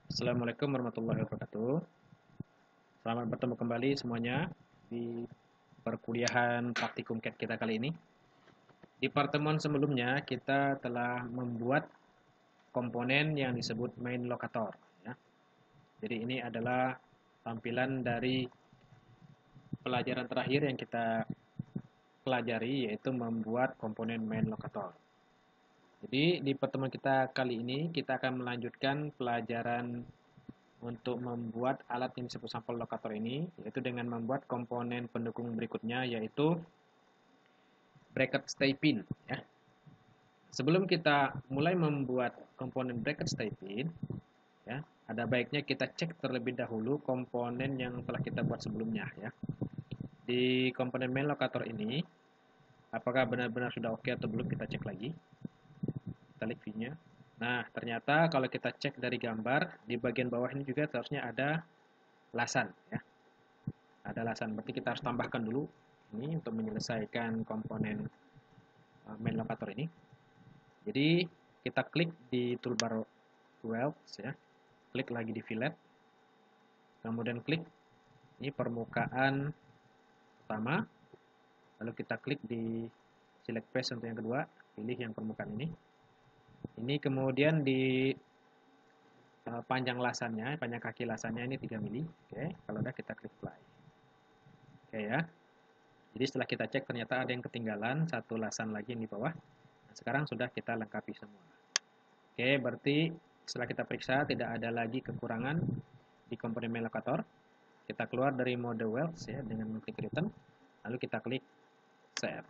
Assalamualaikum warahmatullahi wabarakatuh. Selamat bertemu kembali semuanya di perkuliahan praktikum CAD kita kali ini. Di pertemuan sebelumnya kita telah membuat komponen yang disebut main locator. Ya. Jadi ini adalah tampilan dari pelajaran terakhir yang kita pelajari, yaitu membuat komponen main locator. Jadi di pertemuan kita kali ini kita akan melanjutkan pelajaran untuk membuat alat yang disebut sampel locator ini, yaitu dengan membuat komponen pendukung berikutnya, yaitu bracket stay pin. Ya. Sebelum kita mulai membuat komponen bracket stay pin, ya, ada baiknya kita cek terlebih dahulu komponen yang telah kita buat sebelumnya. Ya. Di komponen main locator ini, apakah benar-benar sudah oke atau belum, kita cek lagi. Kita lihat view-nya. Nah, ternyata kalau kita cek dari gambar, di bagian bawah ini juga seharusnya ada lasan. Ya. Ada lasan, berarti kita harus tambahkan dulu ini untuk menyelesaikan komponen main locator ini. Jadi kita klik di toolbar welds, ya, klik lagi di fillet, kemudian klik ini permukaan pertama, lalu kita klik di select face untuk yang kedua, pilih yang permukaan ini kemudian di panjang lasannya, panjang kaki lasannya ini 3 mili. Oke, kalau udah kita klik play. Oke ya. Jadi setelah kita cek ternyata ada yang ketinggalan, satu lasan lagi yang di bawah. Nah, sekarang sudah kita lengkapi semua. Oke, berarti setelah kita periksa tidak ada lagi kekurangan di komponen main locator. Kita keluar dari mode welds ya dengan mengklik return, lalu kita klik save.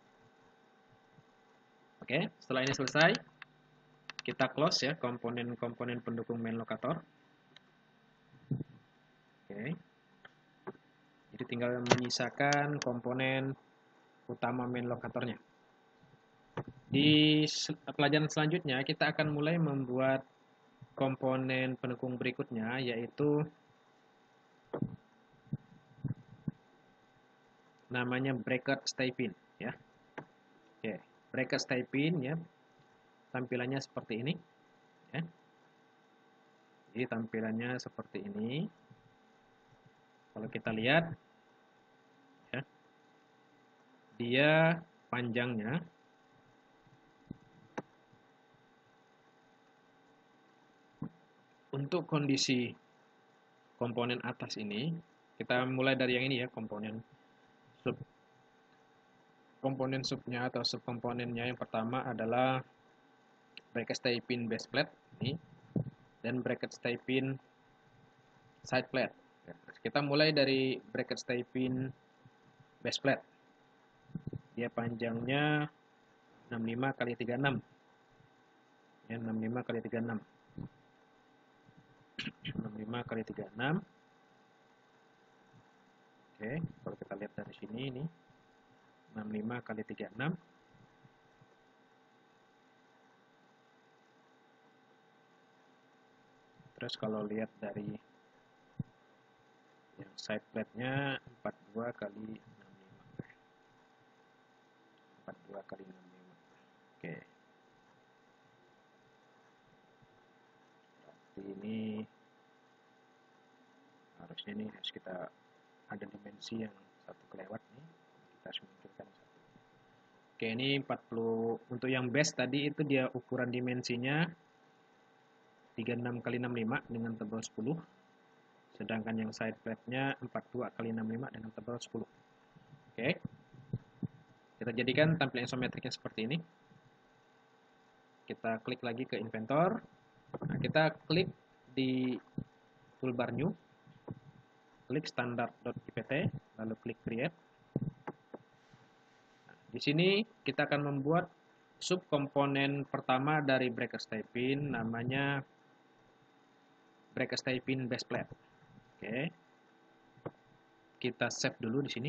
Oke, setelah ini selesai, kita close ya komponen-komponen pendukung main locator. Oke. Jadi tinggal menyisakan komponen utama main locatornya. Di pelajaran selanjutnya kita akan mulai membuat komponen pendukung berikutnya, yaitu namanya bracket stay pin ya. Oke, bracket stay pin ya. Tampilannya seperti ini ya. Jadi tampilannya seperti ini. Kalau kita lihat ya, dia panjangnya untuk kondisi komponen atas ini, kita mulai dari yang ini ya, komponen subnya atau subkomponennya. Yang pertama adalah bracket stay pin base plate ini, dan bracket stay pin side plate. Kita mulai dari bracket stay pin base plate. Dia panjangnya 65 kali 36. Ya, 65 kali 36. 65 kali 36. Oke, kalau kita lihat dari sini ini 65 kali 36. Terus kalau lihat dari yang side plate-nya 42 kali 65. 42 kali 65. Oke. Berarti ini harusnya ini harus kita ada dimensi yang satu kelewat nih. Kita harus munculkan satu. Oke, ini 40 untuk yang base tadi itu dia ukuran dimensinya 36 kali 65 dengan tebal 10. Sedangkan yang side plate-nya 42 kali 65 dengan tebal 10. Oke. Kita jadikan tampilan isometriknya seperti ini. Kita klik lagi ke inventor. Nah, kita klik di toolbar new. Klik standard.ipt, lalu klik create. Nah, di sini kita akan membuat subkomponen pertama dari bracket stay pin, namanya bracket stay pin base plate. Oke. Kita save dulu di sini.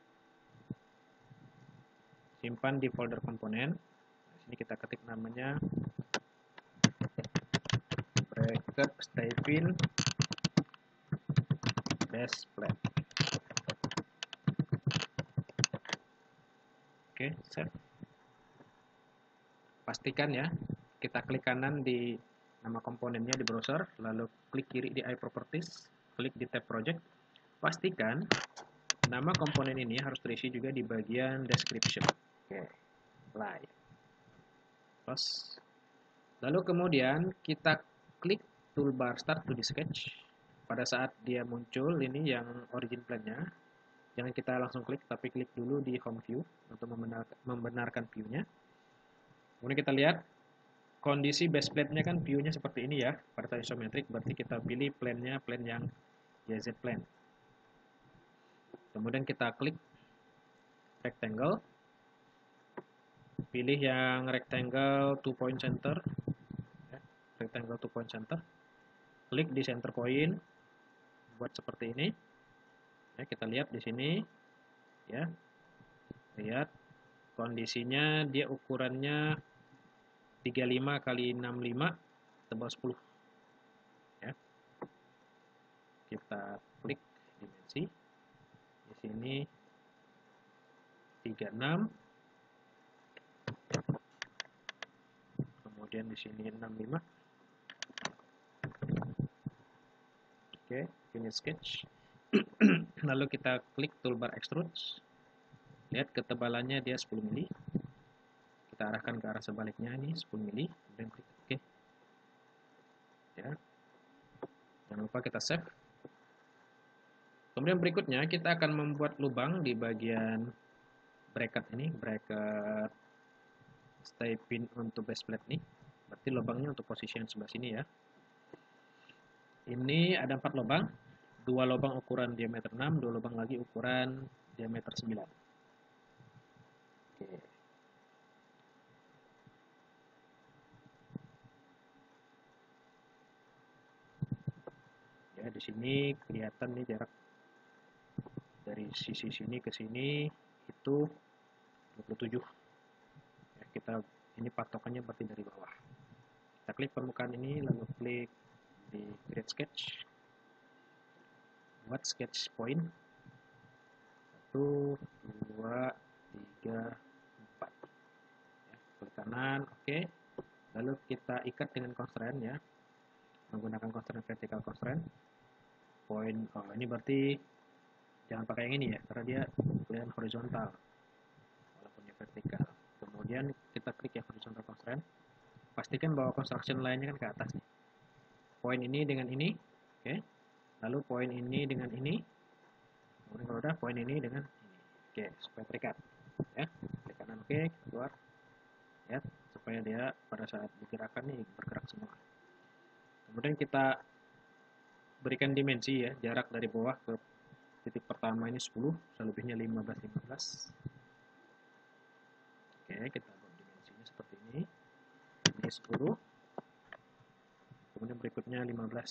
Simpan di folder komponen. Di sini kita ketik namanya bracket stay pin base plate. Oke, save. Pastikan ya, kita klik kanan di nama komponennya di browser, lalu klik kiri di iProperties, klik di tab project, pastikan nama komponen ini harus terisi juga di bagian description. Oke, apply. Close. Lalu kemudian kita klik toolbar Start to Sketch. Pada saat dia muncul ini yang origin plan-nya, jangan kita langsung klik, tapi klik dulu di Home View untuk membenarkan view-nya. Kemudian kita lihat kondisi base plate-nya kan view-nya seperti ini ya, pada saat isometric, berarti kita pilih plan-nya plan yang YZ plan. Kemudian kita klik rectangle, pilih yang rectangle 2 point center, ya, rectangle 2 point center, klik di center point, buat seperti ini. Ya, kita lihat di sini, ya, lihat kondisinya dia ukurannya 35 kali 65 tebal 10. Ya. Kita klik dimensi. Di sini 36. Kemudian di sini 65. Oke, finish sketch. Lalu kita klik toolbar extrude. Lihat ketebalannya dia 10 mili. Kita arahkan ke arah sebaliknya ini 10 mili, kemudian klik OK. Ya. Jangan lupa kita save. Kemudian berikutnya kita akan membuat lubang di bagian bracket ini, bracket stay pin untuk base plate nih. Berarti lubangnya untuk posisi yang sebelah sini ya. Ini ada 4 lubang, 2 lubang ukuran diameter 6, 2 lubang lagi ukuran diameter 9. Oke. Ya, di sini kelihatan nih jarak dari sisi sini ke sini itu 27. Ya, ini patokannya berarti dari bawah. Kita klik permukaan ini, lalu klik di create sketch, buat sketch point 1, 2, 3, 4. Ya, klik kanan, oke. Lalu kita ikat dengan constraint ya, menggunakan constraint vertical constraint. Point, oh ini berarti jangan pakai yang ini ya, karena dia kelihatan horizontal walaupun dia vertikal. Kemudian kita klik yang horizontal constraint, pastikan bahwa construction line-nya kan ke atas nih. Point ini dengan ini, oke. Lalu point ini dengan ini, kemudian kalau udah point ini dengan ini, oke, supaya terikat ya. Klik kanan, oke, keluar ya, supaya dia pada saat digerakkan nih bergerak semua. Kemudian kita berikan dimensi ya, jarak dari bawah ke titik pertama ini 10, selebihnya 15. Oke, kita buat dimensinya seperti ini. Ini 10. Kemudian berikutnya 15.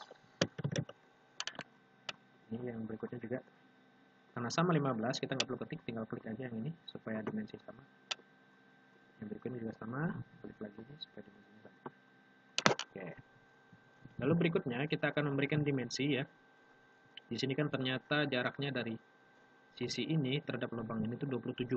Ini yang berikutnya juga. Karena sama 15, kita nggak perlu ketik, tinggal klik aja yang ini supaya dimensi sama. Yang berikutnya juga sama, klik lagi ini supaya dimensinya sama. Oke. Lalu berikutnya kita akan memberikan dimensi ya. Di sini kan ternyata jaraknya dari sisi ini terhadap lubang ini tuh 27.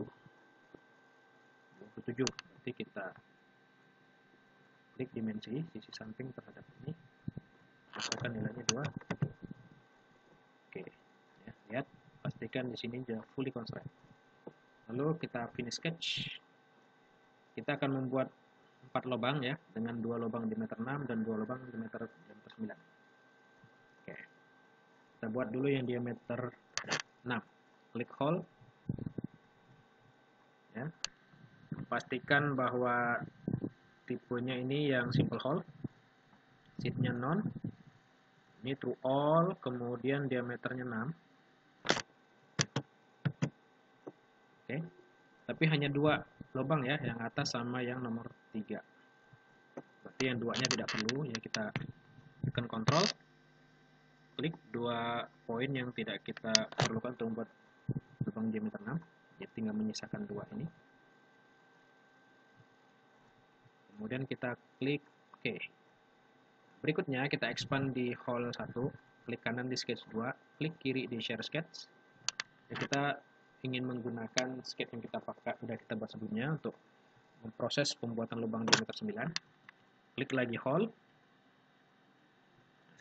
27. Berarti kita klik dimensi sisi samping terhadap ini. Masukkan nilainya 2. Oke. Ya, lihat, pastikan di sini sudah fully constraint. Lalu kita finish sketch. Kita akan membuat 4 lubang ya, dengan 2 lubang diameter 6 dan 2 lubang diameter 9. Oke. Kita buat dulu yang diameter 6. Klik hole. Ya. Pastikan bahwa tipenya ini yang simple hole. Sheet-nya non. Ini true all, kemudian diameternya 6. Oke. Tapi hanya 2 lubang ya, yang atas sama yang nomor 3. Berarti yang 2-nya tidak perlu ya, kita tekan kontrol, klik 2 poin yang tidak kita perlukan untuk membuat lubang diameter 6. Jadi tinggal menyisakan 2 ini. Kemudian kita klik OK. Berikutnya kita expand di hole 1, klik kanan di sketch 2, klik kiri di share sketch. Jadi kita ingin menggunakan sketch yang kita pakai, udah kita buat sebelumnya untuk memproses pembuatan lubang diameter 9. Klik lagi hole,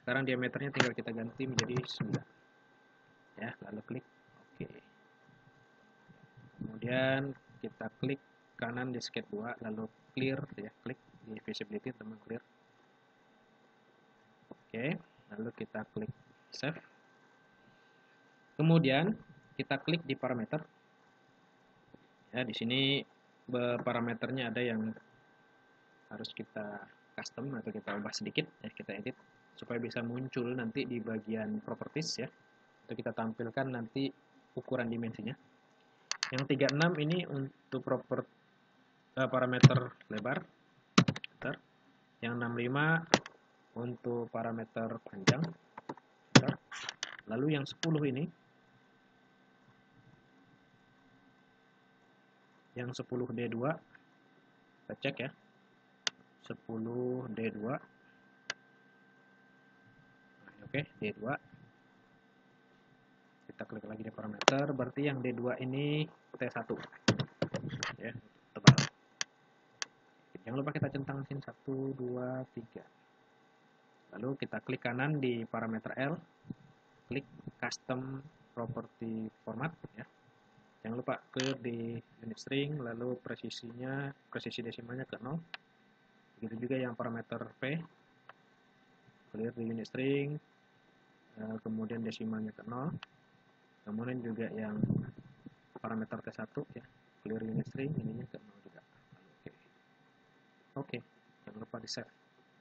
Sekarang diameternya tinggal kita ganti menjadi 9. Ya, lalu klik oke. Kemudian kita klik kanan di sketch 2, lalu clear ya, klik di visibility teman clear. Oke, lalu kita klik save. Kemudian kita klik di parameter. Ya, di sini parameternya ada yang harus kita custom atau kita ubah sedikit ya, kita edit supaya bisa muncul nanti di bagian properties ya. Untuk kita tampilkan nanti ukuran dimensinya. Yang 36 ini untuk parameter lebar. Yang 65 untuk parameter panjang. Lalu yang 10 ini, yang 10D2, kita cek ya, 10D2, oke, D2, kita klik lagi di parameter, berarti yang D2 ini T1, ya, tebal. Jangan lupa kita centang sini 1, 2, 3. Lalu kita klik kanan di parameter L, klik custom property format ya. Jangan lupa clear di unit string, lalu presisi desimalnya ke 0. Begitu juga yang parameter P, clear di unit string, kemudian desimalnya ke 0. Kemudian juga yang parameter T1 ya, clear unit string, ininya ke 0 juga. Oke, jangan lupa di save.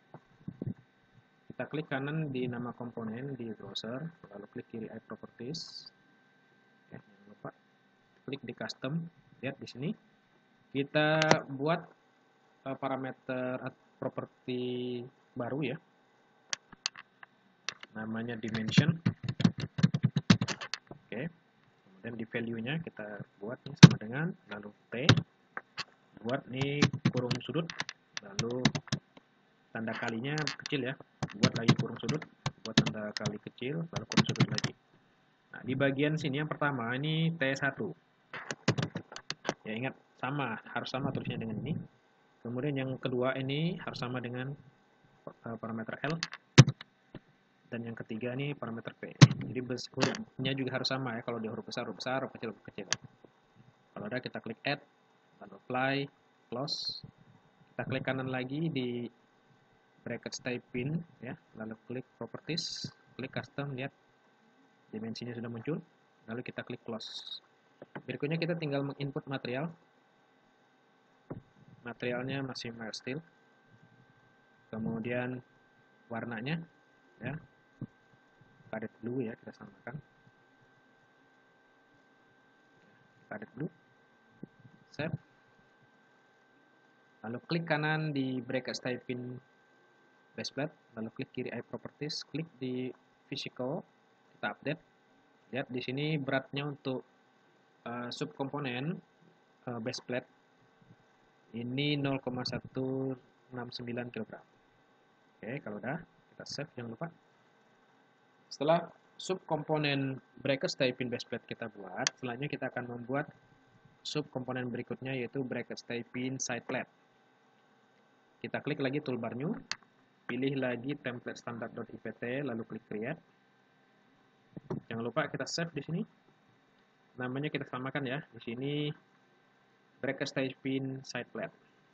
Kita klik kanan di nama komponen di browser, lalu klik kiri add properties. Ya, jangan lupa klik di custom. Lihat di sini kita buat parameter properti baru ya, namanya dimension. Oke, kemudian di value-nya kita buat nih sama dengan, lalu T, buat nih kurung sudut, lalu tanda kalinya kecil ya, buat lagi kurung sudut, buat tanda kali kecil, lalu kurung sudut lagi. Nah, di bagian sini yang pertama ini T1 ya, ingat sama, harus sama tulisnya dengan ini. Kemudian yang kedua ini harus sama dengan parameter L, dan yang ketiga ini parameter P. Jadi hurufnya juga harus sama ya, kalau di huruf besar, huruf kecil, huruf kecil. Kalau ada kita klik add, lalu apply, close. Kita klik kanan lagi di bracket style pin ya, lalu klik properties, klik custom, lihat dimensinya sudah muncul, lalu kita klik close. Berikutnya kita tinggal menginput material. Materialnya masih mild steel. Kemudian warnanya ya, cadet blue ya, kita samakan. Cadet blue. Save. Lalu klik kanan di bracket style pin base plate, lalu klik kiri add properties, klik di physical, kita update. Lihat di sini beratnya untuk subkomponen base plate ini 0,169 kg. Oke, kalau udah kita save, jangan lupa. Setelah subkomponen bracket style pin base plate kita buat, selanjutnya kita akan membuat subkomponen berikutnya, yaitu bracket style pin side plate. Kita klik lagi toolbar new, pilih lagi template standard.ipt, lalu klik create. Jangan lupa kita save di sini. Namanya kita samakan ya. Di sini bracket style pin side plate.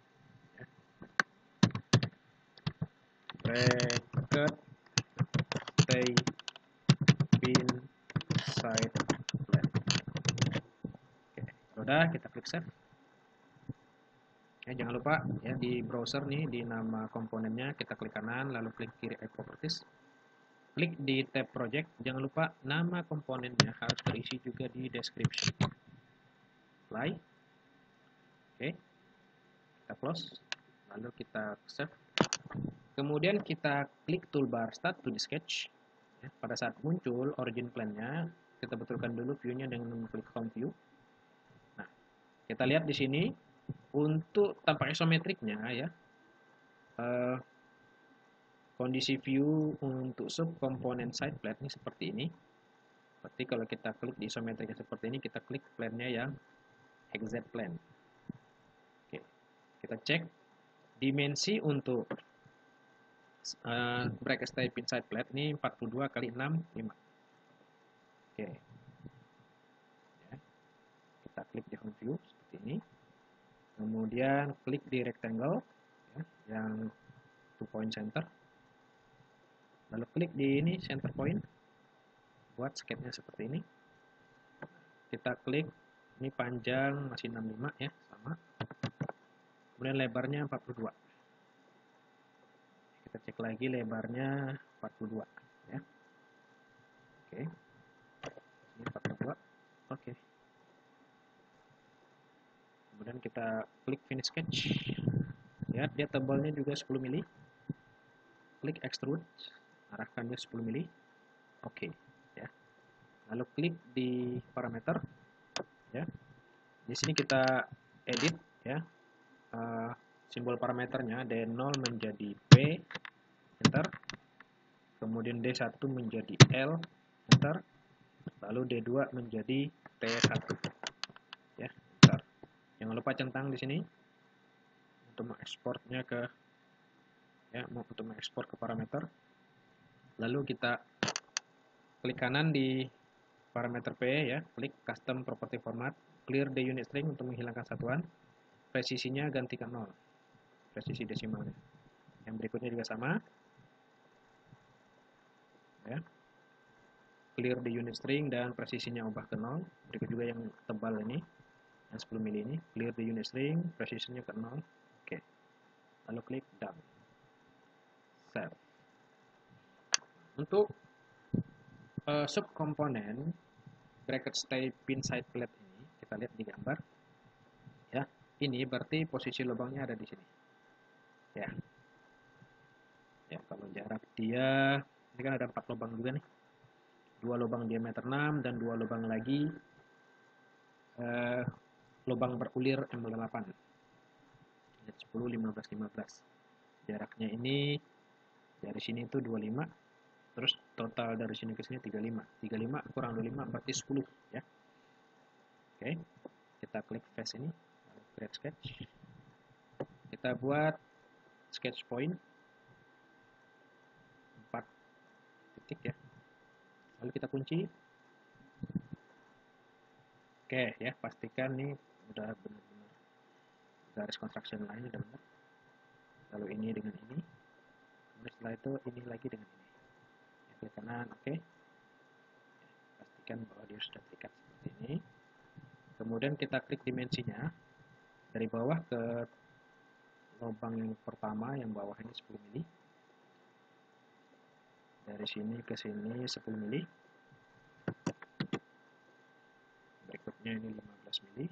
Bracket style pin side plate. Oke, udah kita klik save. Ya, jangan lupa ya, di browser nih di nama komponennya kita klik kanan, lalu klik kiri add properties. Klik di tab project, jangan lupa nama komponennya harus terisi juga di description. Apply. Oke, kita close, lalu kita save. Kemudian kita klik toolbar start to the sketch. Ya, pada saat muncul origin plane-nya, kita betulkan dulu view-nya dengan klik home view. Nah, kita lihat di sini untuk tampak isometriknya ya, kondisi view untuk subkomponen side plate ini seperti ini. Berarti kalau kita klik di isometriknya seperti ini, kita klik plane-nya yang XZ plane. Oke, kita cek dimensi untuk bracket stay pin side plate ini 42 kali 6 5. Oke. Ya. Kita klik di home view seperti ini. Kemudian klik di rectangle ya, yang 2 point center. Lalu klik di ini center point. Buat sketnya seperti ini. Kita klik ini panjang masih 65 ya, sama. Kemudian lebarnya 42. Kita cek lagi lebarnya 42 ya. Oke. Ini 42. Oke. Kemudian kita klik finish sketch. Lihat dia tebalnya juga 10 mili. Klik extrude, arahkan dia 10 mili. Oke, ya. Lalu klik di parameter ya. Di sini kita edit ya. Simbol parameternya D0 menjadi P, enter. Kemudian D1 menjadi L, enter. Lalu D2 menjadi T1. Ya, enter. Jangan lupa centang di sini untuk mengekspornya ke ya, untuk mengekspor ke parameter. Lalu kita klik kanan di parameter P ya, klik custom property format, clear the unit string untuk menghilangkan satuan. Presisinya ganti ke 0. Presisi desimalnya. Yang berikutnya juga sama. Ya. Clear the unit string dan presisinya ubah ke 0. Berikut juga yang tebal ini, yang 10 mili ini. Clear the unit string, presisinya ke 0. Oke. Lalu klik done. Save. Untuk subkomponen bracket stay pin side plate ini, kita lihat di gambar. Ya, ini berarti posisi lubangnya ada di sini. Ya. Ya, kalau jarak dia, ini kan ada 4 lubang juga nih. 2 lubang diameter 6 dan 2 lubang lagi lubang berulir M8. 10, 15, 15. Jaraknya ini dari sini itu 25. Terus total dari sini ke sini 35. 35 kurang 25 berarti 10 ya. Oke. Kita klik face ini, create sketch. Kita buat sketch point 4 titik ya. Lalu kita kunci. Oke ya, pastikan nih udah benar-benar garis construction line udah benar. Lalu ini dengan ini. Kemudian setelah itu ini lagi dengan ini. Klik kanan, oke. Pastikan bahwa dia sudah terikat seperti ini. Kemudian kita klik dimensinya dari bawah ke lubang yang pertama, yang bawah ini 10 mili. Dari sini ke sini 10 mili. Berikutnya ini 15 mili.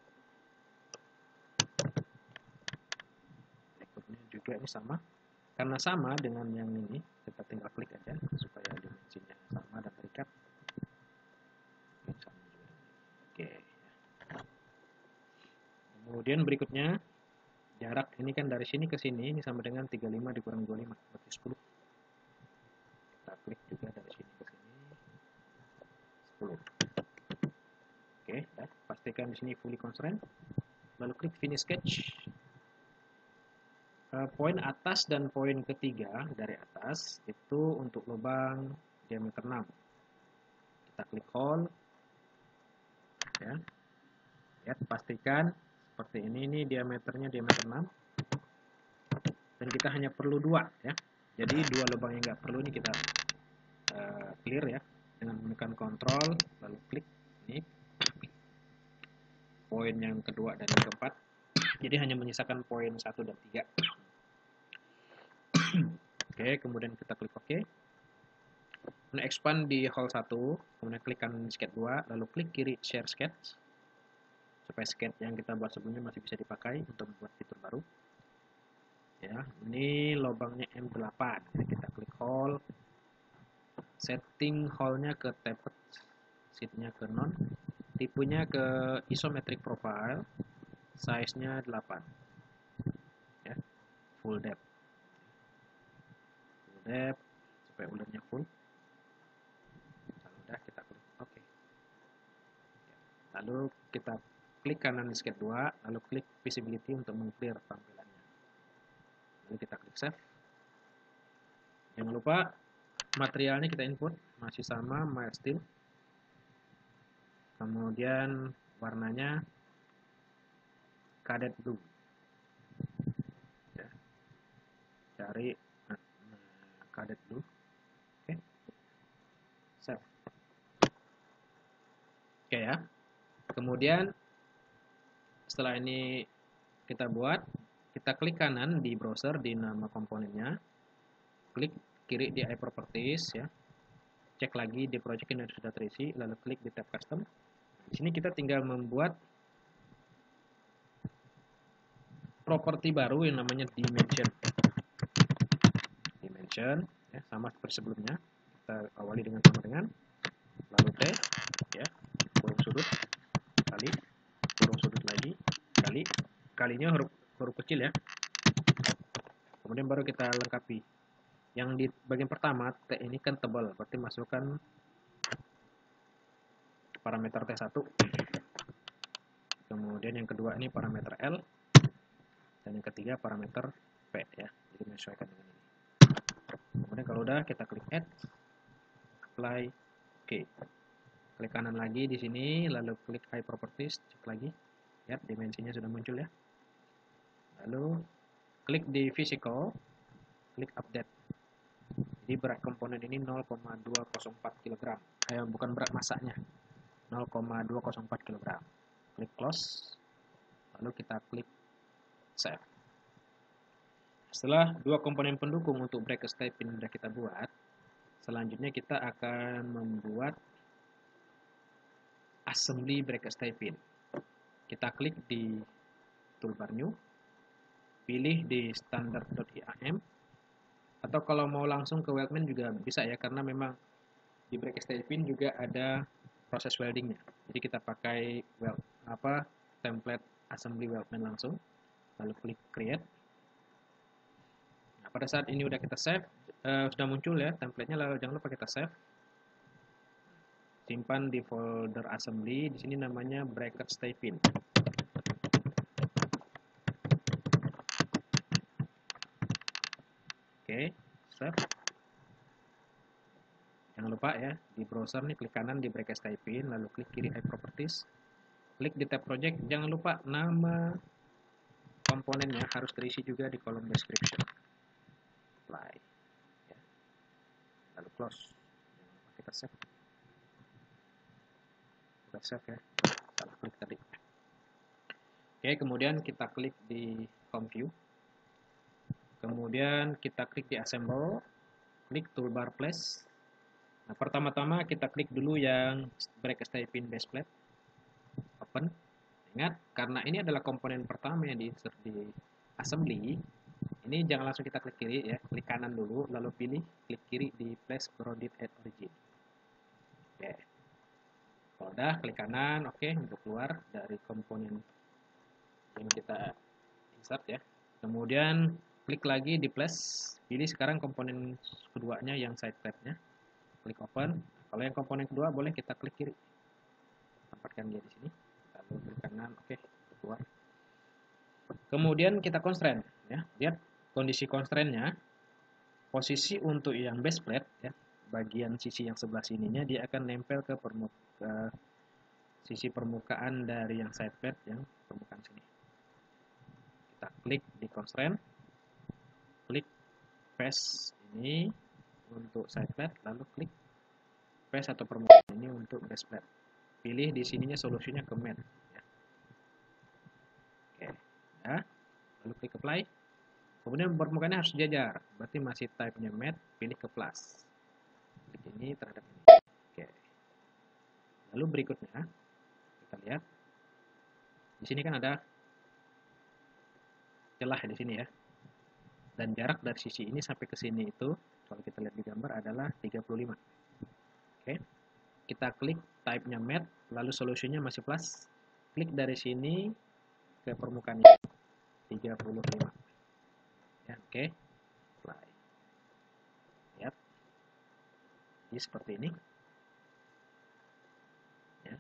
Berikutnya juga ini sama. Karena sama dengan yang ini, kita tinggal klik aja supaya dimensinya sama dan terikat. Oke. Kemudian berikutnya jarak ini kan dari sini ke sini ini sama dengan 35 dikurang 25 berarti 10. Kita klik juga dari sini ke sini 10. Oke, ya. Pastikan di sini fully constraint. Lalu klik finish sketch. Poin atas dan poin ketiga dari atas itu untuk lubang diameter 6. Kita klik hole. Ya. Lihat, pastikan seperti ini diameternya diameter 6. Dan kita hanya perlu 2 ya. Jadi 2 lubang yang nggak perlu ini kita clear ya dengan menekan kontrol lalu klik ini poin yang kedua dan yang keempat. Jadi hanya menyisakan poin 1 dan 3. Oke, kemudian kita klik OK. Kemudian expand di hole 1, kemudian klik kanan sketch 2, lalu klik kiri share sketch. Supaya sketch yang kita buat sebelumnya masih bisa dipakai untuk membuat fitur baru. Ya, ini lubangnya M8. Jadi kita klik hole. Setting hole-nya ke tapered, sheet-nya ke non, tipenya ke isometric profile, size-nya 8. Ya, full depth. Supaya ulernya full. Kalau udah kita klik OK. Lalu kita klik kanan di sketch 2, lalu klik visibility untuk meng-clear tampilannya. Lalu kita klik save. lupa materialnya kita input masih sama mild steel. Kemudian warnanya cadet blue. Ya. Cari cadet blue. Oke. Save. Oke ya. Kemudian setelah ini kita buat, kita klik kanan di browser di nama komponennya, klik kiri di iProperties ya, cek lagi di project yang sudah terisi, lalu klik di tab custom. Di sini kita tinggal membuat properti baru yang namanya dimension. Dimension ya, sama seperti sebelumnya. Kita awali dengan sama dengan, lalu T ya, kurung sudut kali, kurung sudut lagi kali, kalinya huruf kecil ya. Kemudian baru kita lengkapi. Yang di bagian pertama T ini kan tebal, berarti masukkan parameter T1. Kemudian yang kedua ini parameter L, dan yang ketiga parameter P ya. Jadi menyesuaikan dengan ini. Kemudian kalau udah kita klik add, apply, oke. Klik kanan lagi di sini, lalu klik iProperties, cek lagi. Lihat dimensinya sudah muncul ya. Lalu klik di physical, klik update. Jadi berat komponen ini 0,204 kg. Bukan berat masanya. 0,204 kg. Klik close. Lalu kita klik save. Setelah dua komponen pendukung untuk bracket type pin sudah kita buat, selanjutnya kita akan membuat assembly bracket type pin. Kita klik di toolbar new, pilih di standard.iam, atau kalau mau langsung ke weldment juga bisa ya, karena memang di bracket type pin juga ada proses weldingnya. Jadi kita pakai template assembly weldment langsung, lalu klik create. Nah, pada saat ini udah kita save, sudah muncul ya templatenya, lalu jangan lupa kita save. Simpan di folder assembly, di sini namanya bracket type pin. Oke, save. Jangan lupa ya, di browser nih klik kanan di bracket type pin, lalu klik kiri iProperties, klik di tab project. Jangan lupa nama komponennya harus terisi juga di kolom description. Apply. Ya. Lalu close. Jangan lupa kita save. Sudah save ya, salah klik tadi. Oke, kemudian kita klik di home view. Kemudian kita klik di assemble, klik toolbar place. Nah, pertama-tama kita klik dulu yang bracket type pin base plate, open. Ingat, karena ini adalah komponen pertama yang di-insert di assembly, ini jangan langsung kita klik kiri ya, klik kanan dulu, lalu pilih klik kiri di place grounded at origin. Oke, kalau udah klik kanan, oke, untuk keluar dari komponen yang kita insert ya. Kemudian klik lagi di place, pilih sekarang komponen keduanya yang side plate-nya. Klik open. Kalau yang komponen kedua boleh kita klik kiri. Tempatkan dia di sini. Lalu klik kanan, oke, keluar. Kemudian kita constraint ya. Lihat kondisi constraint-nya. Posisi untuk yang base plate ya, bagian sisi yang sebelah sininya dia akan nempel ke sisi permukaan dari yang side plate yang permukaan sini. Kita klik di constraint. Klik paste ini untuk side plate, lalu klik face atau permukaan ini untuk base plate. Pilih di sininya solusinya ke matte. Ya. Oke, ya. Lalu klik apply. Kemudian permukaannya harus sejajar, berarti masih type-nya matte, pilih ke plus. Klik ini terhadap ini. Oke. Lalu berikutnya kita lihat di sini kan ada celah di sini ya. Dan jarak dari sisi ini sampai ke sini itu, kalau kita lihat di gambar adalah 35. Oke. Kita klik type-nya matte, lalu solusinya masih plus. Klik dari sini ke permukaan ini, 35. Ya, oke. Apply. Lihat. Jadi seperti ini. Ya.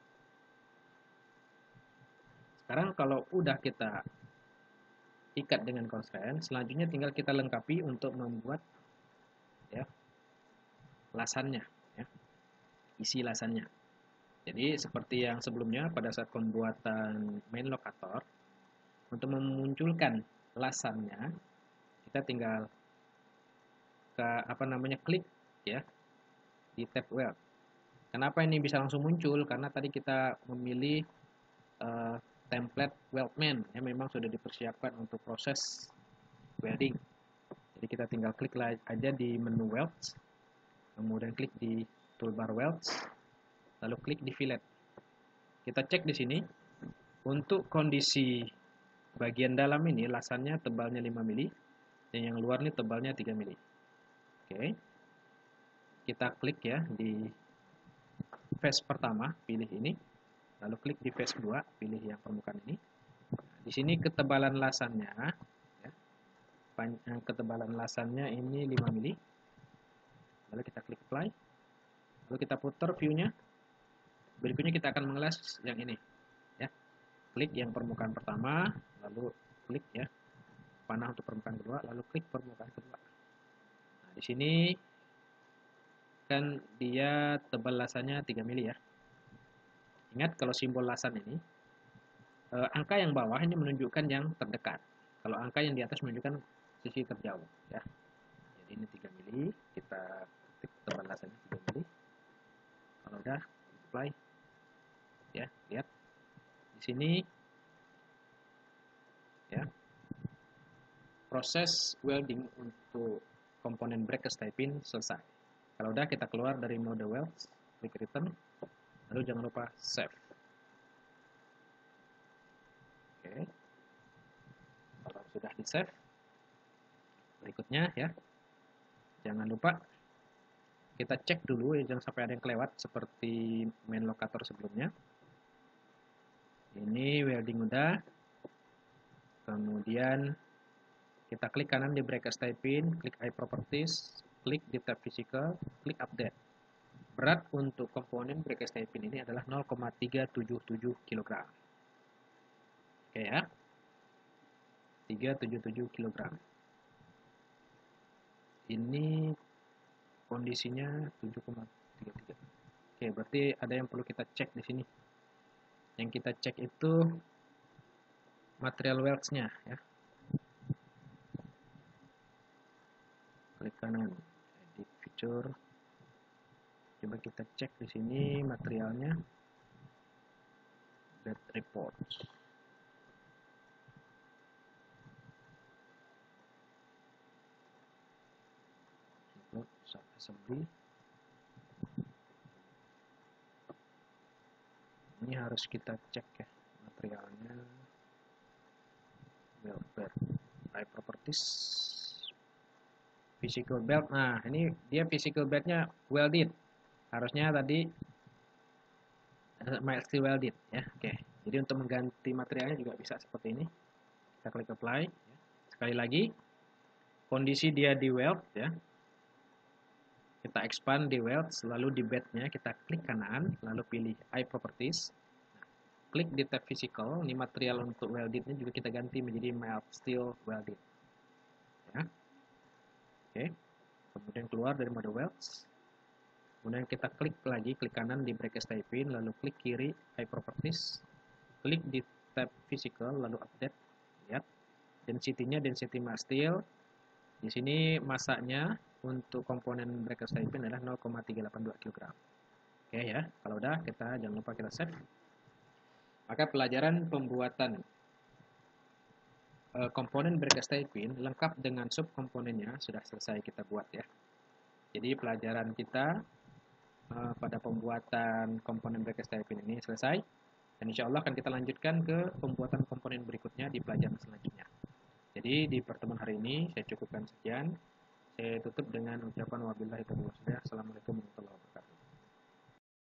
Sekarang kalau udah kita ikat dengan constraint, selanjutnya tinggal kita lengkapi untuk membuat ya, lasannya, ya, isi lasannya. Jadi seperti yang sebelumnya pada saat pembuatan main locator, untuk memunculkan lasannya kita tinggal klik ya di tab weld. Kenapa ini bisa langsung muncul? Karena tadi kita memilih template weldman yang memang sudah dipersiapkan untuk proses welding. Jadi kita tinggal klik aja di menu welds, kemudian klik di toolbar welds, lalu klik di fillet. Kita cek di sini untuk kondisi bagian dalam ini lasannya tebalnya 5 mili dan yang luar ini tebalnya 3 mili. Oke. Kita klik ya di face pertama, pilih ini. Lalu klik di face 2, pilih yang permukaan ini. Di sini ketebalan lasannya ya, ketebalan lasannya ini 5 mili. Lalu kita klik apply. Lalu kita putar view-nya. Berikutnya kita akan mengelas yang ini ya. Klik yang permukaan pertama, lalu klik ya panah untuk permukaan kedua, lalu klik permukaan kedua. Nah, di sini kan dia tebal lasannya 3 mili ya. Ingat kalau simbol lasan ini angka yang bawah ini menunjukkan yang terdekat. Kalau angka yang di atas menunjukkan sisi terjauh ya. Jadi ini 3 mili, kita ketik tebal lasannya 3 mili. Kalau udah apply ya, lihat di sini ya. Proses welding untuk komponen brake tie-pin selesai. Kalau udah kita keluar dari mode welds, klik return, lalu jangan lupa save. Oke. Kalau sudah di save, berikutnya ya, jangan lupa kita cek dulu ya, jangan sampai ada yang kelewat seperti main locator sebelumnya. Ini welding udah, kemudian kita klik kanan di brake tie-pin, klik eye properties, klik di tab physical, klik update. Berat untuk komponen brake tie-pin ini adalah 0,377 kg. Oke ya, 377 kg. Ini kondisinya 7,33. Oke, berarti ada yang perlu kita cek di sini. Yang kita cek itu material welds-nya ya. Klik kanan, edit feature. Coba kita cek di sini materialnya. Bed report. Assembly. Ini harus kita cek ya materialnya. Weld bed, eye properties, physical belt. Nah ini dia physical beltnya welded. Harusnya tadi mild steel welded ya. Oke. Jadi untuk mengganti materialnya juga bisa seperti ini. Kita klik apply. Sekali lagi, kondisi dia di weld ya. Kita expand di weld, lalu di bednya kita klik kanan, lalu pilih eye properties. Klik di tab physical, ini material untuk weldednya juga kita ganti menjadi mild steel welded. Ya. Oke. Kemudian keluar dari mode welds. Kemudian kita klik lagi, klik kanan di brake tie-pin, lalu klik kiri eye properties. Klik di tab physical, lalu update. Lihat, density-nya density mild steel. Di sini masanya untuk komponen brake tie-pin adalah 0,382 kg. Oke ya, kalau udah kita jangan lupa kita save. Maka pelajaran pembuatan komponen brake tie-pin lengkap dengan subkomponennya sudah selesai kita buat ya. Jadi pelajaran kita pada pembuatan komponen brake tie-pin ini selesai. Dan insya Allah akan kita lanjutkan ke pembuatan komponen berikutnya di pelajaran selanjutnya. Jadi di pertemuan hari ini saya cukupkan sekian. Saya tutup dengan ucapan wabillahi taufiq wal hidayah. Assalamualaikum warahmatullahi wabarakatuh.